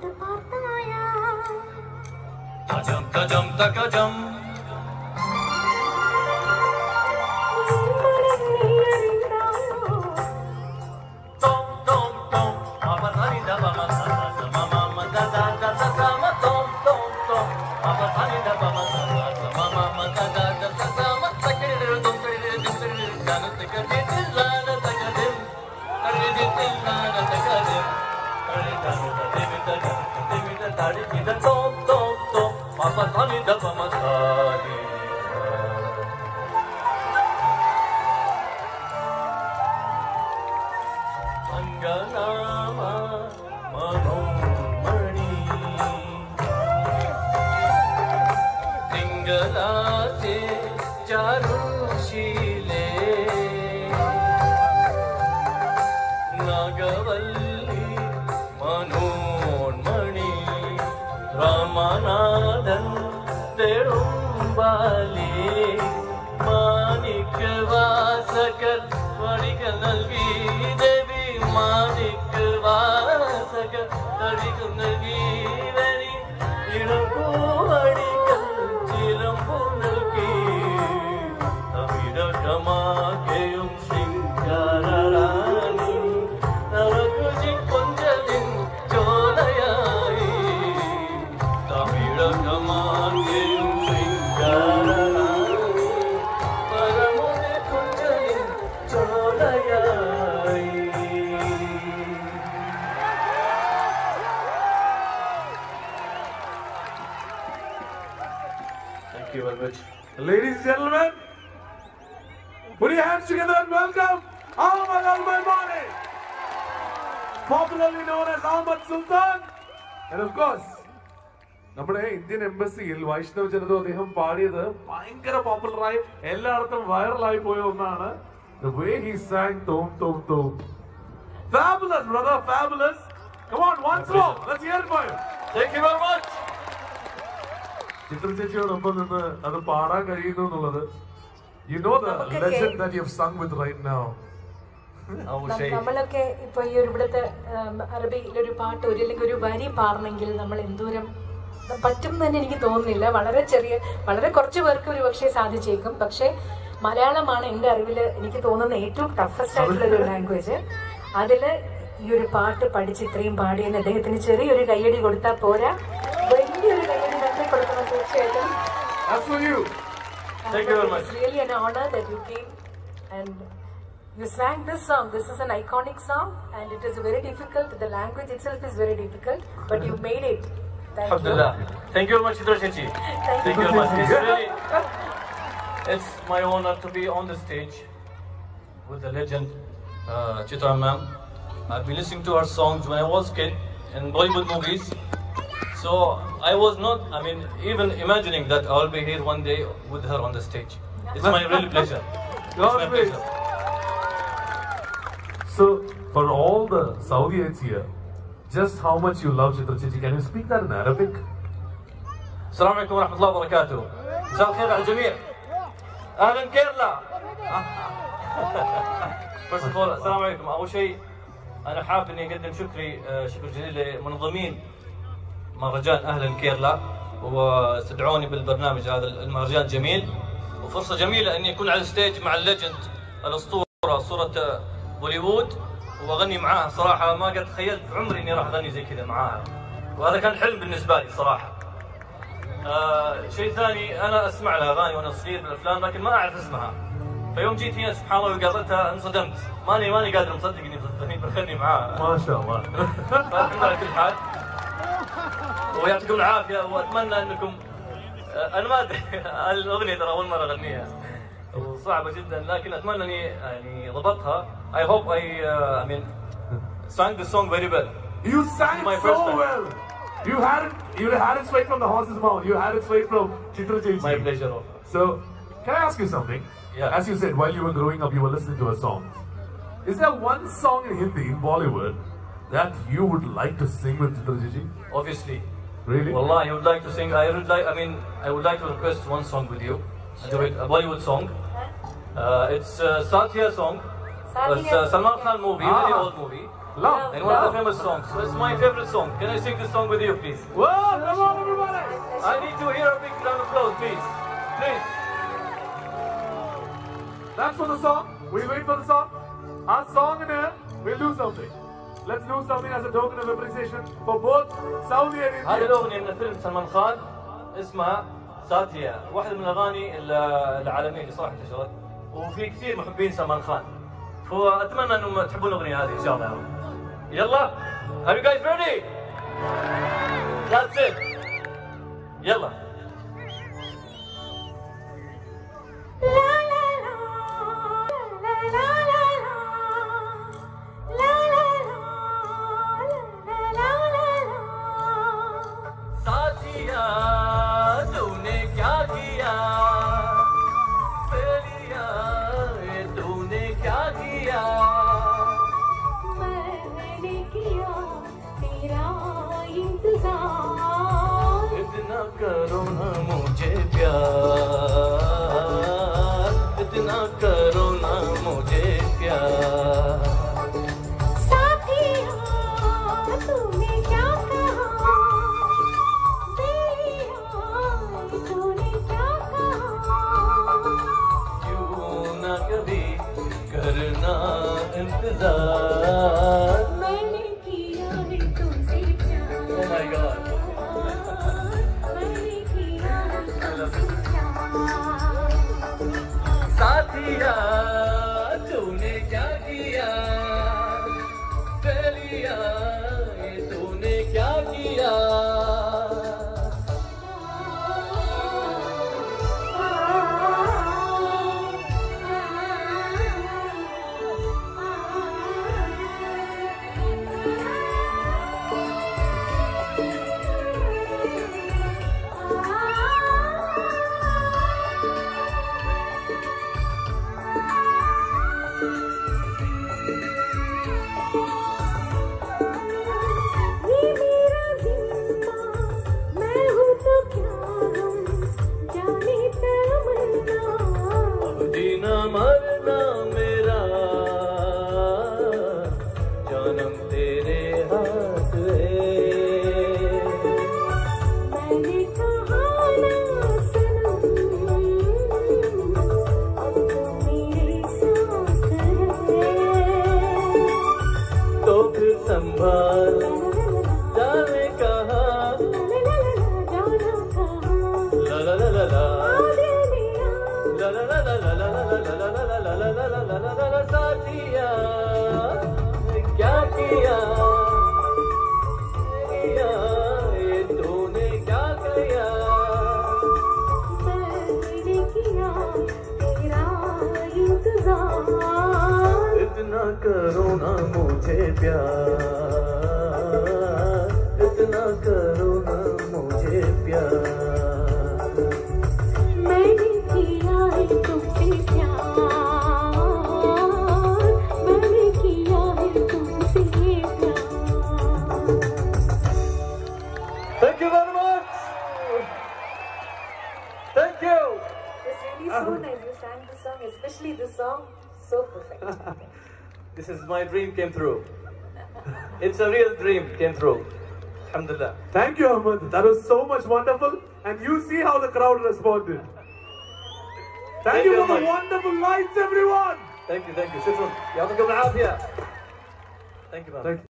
Tajam tajam takajam. Tom tom tom. Apa sani da mama sa mama mama da da da sa ma tom tom tom. Apa sani da mama sa mama mama da da da sa ma takir dum takir janat takir la la takadim. Arre din la la takadim. Arre da da da tadi kita tom tom tom. Apa sani da mama sani. Anganama manomani Tingalate charushile Nagavalli manonmani Ramanathan Terumbali Manikvasakar Vadikal nalgi Devi Manikvasakar Vadikal nalgi Veni Irampu Vadikal Chirampu nalgi Tamida Kamakeyum Shinkararani Narakuji Konjalin Chodayai Tamida Kamakeyum Shinkararani Paramune Konjalin Chodayai. Thank you very much. Ladies and gentlemen, put your hands together and welcome Ahmad Al-Maimani, popularly known as Ahmad Sultan, and of course, നമ്മുടെ Indian എംബസിയിൽ വൈഷ്ണവ് ജനതോ അദ്ദേഹം പാടിയത് ഭയങ്കര പോപ്പുലറായി എല്ലായിടത്തും വൈറലായി പോയ ഒന്നാണ്. The way he sang Tom Tom Tom. Fabulous, brother, fabulous. Come on, once more. Let's hear it for you. Thank you very much. ചിത്ര ചേച്ചിയോടൊപ്പം നിന്ന് അത് പാടാൻ കഴിയുന്നു എന്നുള്ളത്. You know the legend that you have sung with right now. നമ്മളൊക്കെ ഇപ്പൊ ഈ ഒരു ഇവിടുത്തെ അറബിയിലൊരു പാട്ട് അല്ലെങ്കിൽ ഒരു വരി പാടണമെങ്കിൽ നമ്മൾ എന്തോരം പറ്റും തന്നെ എനിക്ക് തോന്നുന്നില്ല. വളരെ കുറച്ച് പേർക്ക് ഒരു പക്ഷേ സാധിച്ചേക്കും. പക്ഷെ മലയാളമാണ് എൻ്റെ അറിവില് എനിക്ക് തോന്നുന്ന ഏറ്റവും ടഫസ്റ്റ് ആയിട്ടുള്ള ഒരു ലാംഗ്വേജ്. അതില് ഈ ഒരു പാട്ട് പഠിച്ച് ഇത്രയും പാടിയെന്ന് അദ്ദേഹത്തിന് ചെറിയൊരു കയ്യടി കൊടുത്താൽ പോരാ, വലിയൊരു കയ്യടി തന്നെ കൊടുക്കണം തീർച്ചയായിട്ടും. It's really an honor that you came and you sang this song. This is an iconic song and it is very difficult. The language itself is very difficult, but you made it. Alhamdulillah. Thank you very much, Chitra Chechi. Thank you very much. It's my honor to be on the stage with the legend Chitra ma'am. I've been listening to her songs when I was a kid in Bollywood movies. So I was not, even imagining that I'll be here one day with her on the stage. It's my real pleasure. It's my pleasure. So, for all the Saudiites here, just how much you love Chitra Chechi, can you speak that in Arabic? السلام عليكم ورحمة الله وبركاته. مساء الخير على الجميع. أهلا كيرلا. First of all, السلام عليكم. أول شيء أنا حابب إني أقدم شكر جزيل لمنظمين مهرجان أهلا كيرلا واستدعوني بالبرنامج هذا. المهرجان جميل وفرصة جميلة إني أكون على الستيج مع الليجند الأسطورة أسطورة بوليوود واغني معاها. صراحه ما قد تخيلت في عمري اني راح اغني زي كذا معاها، وهذا كان حلم بالنسبه لي صراحه. شيء ثاني، انا اسمع لها اغاني وانا صغير بالافلام لكن ما اعرف اسمها، فيوم جيت هنا سبحان الله وقابلتها انصدمت، ماني قادر مصدق اني بغني معاها. ما شاء الله. فالحمد لله على كل حال ويعطيكم العافيه، واتمنى انكم انا ما ادري الاغنيه ترى اول مره اغنيها وصعبه جدا، لكن اتمنى اني يعني ضبطها. I hope I sang the song very well. You sang so well. You had it straight from the horse's mouth. You had it straight from Chitra Chechi. My pleasure. So, can I ask you something? Yeah. As you said, while you were growing up, you were listening to her songs. Is there one song in Hindi, in Bollywood, that you would like to sing with Chitra Chechi? Obviously. Really? Wallah, I would like to sing. I would like to request one song with you. A Bollywood song. It's Satya song. Salman Khan movie, very old movie. Love. And one of the famous songs. So it's my favorite song. Can I sing this song with you, please? Whoa, come on, everybody. I need to hear a big round of applause, please. Please. That's for the song. We wait for the song. Our song in here, we'll do something. Let's do something as a token of appreciation for both Saudi and هذه India. الأغنية من فيلم سلمان خان اسمها ساتيا، واحدة من الأغاني العالمية اللي صراحة انتشرت، وفي كثير محبين سلمان خان، فأتمنى أنهم تحبون الأغنية هذه إن شاء الله. يلا، are you guys ready? That's it. يلا. साथिया तूने क्या किया, फेलिया तूने क्या किया, मैंने किया तेरा इंतजार, इतना करो ना मुझे प्यार, इतना करो ना मुझे प्यार, साथिया तूने क्या कहा, तूने क्या कहा, क्यों ना कभी करना इंतजार। मैंने किया है तुमसे प्यार, Oh my God. मैंने किया है तुमसे प्यार, साथिया तूने क्या किया, फेलिया तूने क्या किया, ये मेरा जिंदा मैं हूँ तो क्या हम जाने तमन्ना, अब जीना मरना मेरा जानम तेरे हाथ है, मैंने कहा ना सनम अब तो मेरे साथ है, तो फिर संभाल जाने कहा, जाना कहा ला ला ला ला ला दिल मेरा, ला ला ला ला ला ला ला ला ला ला ला ला ला ला ला ला ला, साथिया क्या किया, ये तूने क्या किया, मैंने किया तेरा इंतजार, इतना करो ना मुझे प्यार, इतना करो ना मुझे प्यार, मैंने किया है तुमसे प्यार, मैंने किया है तुमसे प्यार। Thank you very much. Thank you. It's really so nice you sang this song, especially this song, so perfect. This is my dream came true. It's a real dream came true. Alhamdulillah. Thank you, Ahmed. That was so much wonderful. And you see how the crowd responded. Thank you you for the very much. wonderful lights, everyone. Thank you. شكرا. يعطيكم العافية. Thank you, man. Thank you.